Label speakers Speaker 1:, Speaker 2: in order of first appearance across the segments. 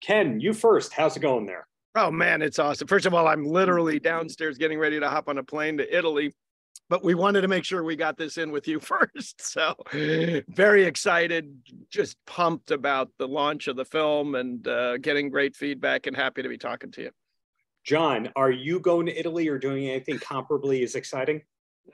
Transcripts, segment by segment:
Speaker 1: Ken, you first. How's it going there?
Speaker 2: Oh, man, it's awesome. First of all, I'm literally downstairs getting ready to hop on a plane to Italy, but we wanted to make sure we got this in with you first. So very excited, just pumped about the launch of the film and getting great feedback, and happy to be talking to you.
Speaker 1: Jon, are you going to Italy or doing anything comparably as exciting?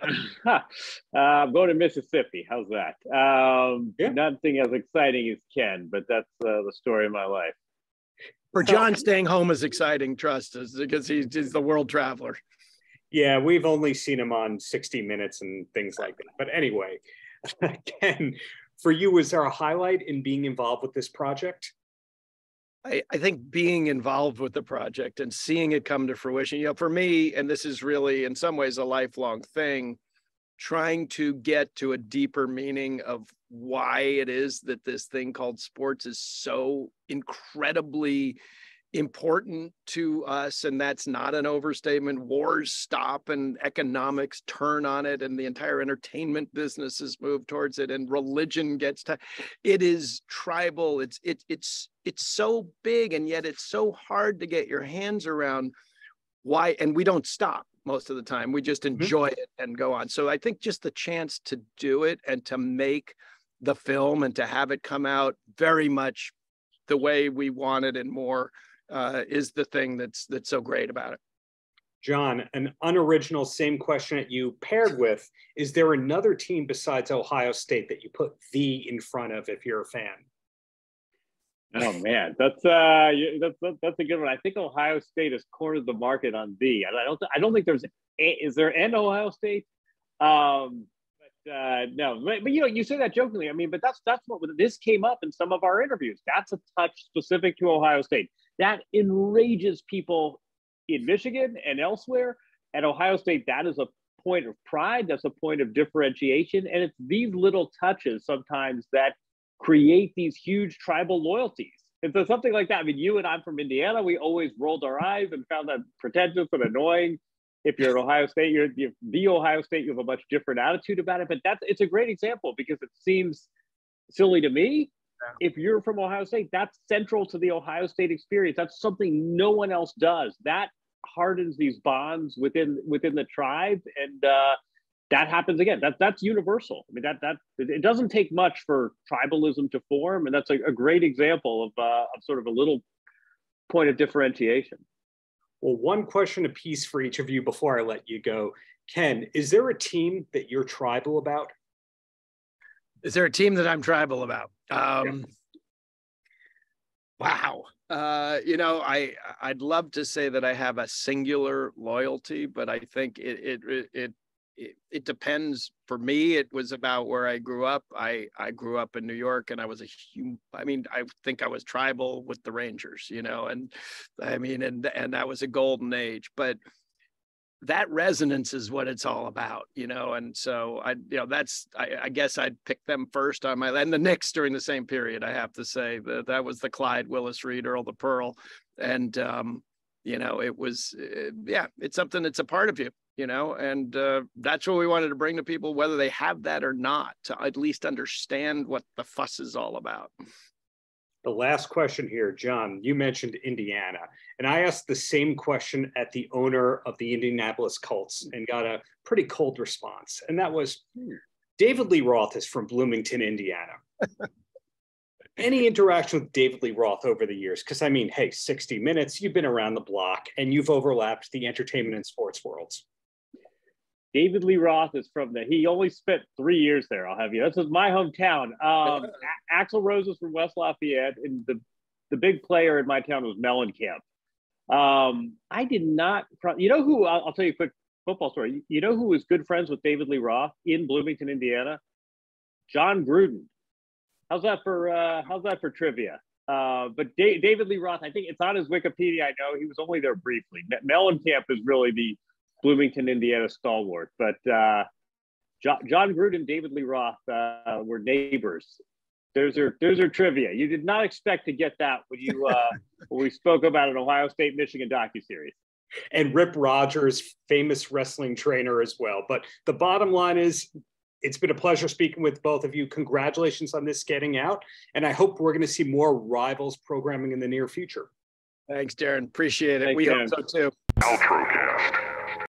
Speaker 3: I'm going to Mississippi. How's that?
Speaker 1: Yeah.
Speaker 3: Nothing as exciting as Ken, but that's the story of my life.
Speaker 2: For Jon, staying home is exciting, trust us, because he's the world traveler.
Speaker 1: Yeah, we've only seen him on 60 Minutes and things like that. But anyway, Ken, for you, was there a highlight in being involved with this project?
Speaker 2: I think being involved with the project and seeing it come to fruition, for me, and this is really in some ways a lifelong thing, trying to get to a deeper meaning of why it is that this thing called sports is so incredibly important to us. And that's not an overstatement. Wars stop and economics turn on it, and the entire entertainment business has moved towards it, and religion gets to it. Is tribal. It's so big, and yet it's so hard to get your hands around why. And we don't stop most of the time. We just enjoy it and go on. So I think just the chance to do it and to make the film and to have it come out very much the way we wanted and more is the thing that's so great about it.
Speaker 1: Jon, an unoriginal same question at you paired with, is there another team besides Ohio State that you put the in front of if you're a fan?
Speaker 3: Oh man, that's a good one. I think Ohio State has cornered the market on the. I don't think is there an Ohio State? No, but you say that jokingly. I mean, but that's what this came up in some of our interviews. That's a touch specific to Ohio State that enrages people in Michigan and elsewhere. At Ohio State, that is a point of pride. That's a point of differentiation, and it's these little touches sometimes that create these huge tribal loyalties. And so something like that. I mean, you and I'm from Indiana. We always rolled our eyes and found that pretentious and annoying. If you're at Ohio State, you're the Ohio State, you have a much different attitude about it. But it's a great example because it seems silly to me. If you're from Ohio State, that's central to the Ohio State experience. That's something no one else does. That hardens these bonds within the tribe, and that happens again. That's universal. I mean, that it doesn't take much for tribalism to form, and that's a great example of sort of a little point of differentiation.
Speaker 1: Well, one question apiece for each of you before I let you go. Ken, is there a team that you're tribal about?
Speaker 2: Is there a team that I'm tribal about? Wow. I'd love to say that I have a singular loyalty, but I think it depends. For me, it was about where I grew up. I grew up in New York, and I think I was tribal with the Rangers, and that was a golden age, but that resonance is what it's all about, and so I guess I'd pick them first on my, and the Knicks during the same period. I have to say that was the Clyde, Willis Reed, Earl the Pearl, and it was it's something that's a part of you, and that's what we wanted to bring to people, whether they have that or not, to at least understand what the fuss is all about.
Speaker 1: The last question here, Jon, you mentioned Indiana, and I asked the same question at the owner of the Indianapolis Colts and got a pretty cold response. And that was, David Lee Roth is from Bloomington, Indiana. Any interaction with David Lee Roth over the years? Because 60 Minutes, you've been around the block and you've overlapped the entertainment and sports worlds.
Speaker 3: David Lee Roth is he only spent 3 years there. I'll have you. This is my hometown. Axl Rose was from West Lafayette, and the big player in my town was Mellencamp. I did not, who, I'll tell you a quick football story. You know who was good friends with David Lee Roth in Bloomington, Indiana? Jon Gruden. How's that for trivia? But David Lee Roth, I think it's on his Wikipedia. I know he was only there briefly. Mellencamp is really the Bloomington, Indiana stalwart, but Jon Gruden and David Lee Roth were neighbors. There's your trivia. You did not expect to get that when you when we spoke about an Ohio State Michigan docuseries.
Speaker 1: And Rip Rogers, famous wrestling trainer as well. But the bottom line is, it's been a pleasure speaking with both of you. Congratulations on this getting out. And I hope we're going to see more Rivals programming in the near future.
Speaker 2: Thanks, Darren. Appreciate it.
Speaker 3: Thanks,
Speaker 2: we
Speaker 3: Darren.
Speaker 2: hope so too.
Speaker 4: Paltrocast.